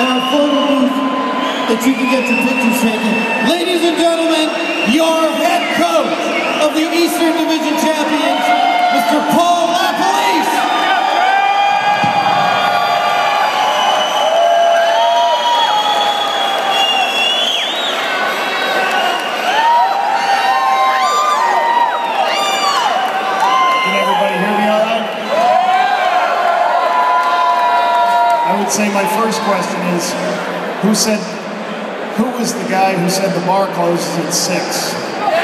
our photo booth that you can get your pictures taken. Ladies and gentlemen, your head coach of the Eastern Division champions, Mr. Paul LaPolice. I would say my first question is, who was the guy who said the bar closes at 6?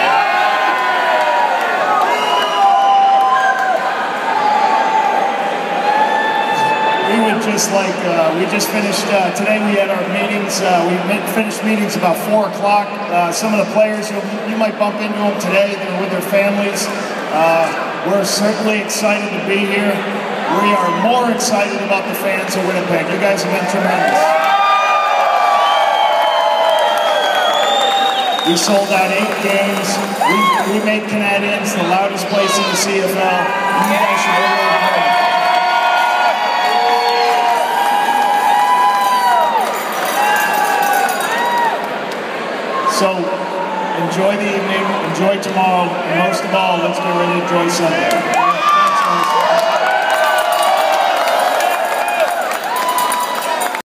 We just finished, today we had our meetings, finished meetings about 4 o'clock. Some of the players, you might bump into them today, they're with their families. We're certainly excited to be here. We are more excited about the fans of Winnipeg. You guys have been tremendous. We sold out 8 games. We made Canadians the loudest place in the CFL. You guys should be really proud. So, enjoy the evening, enjoy tomorrow, and most of all, let's get ready to enjoy Sunday.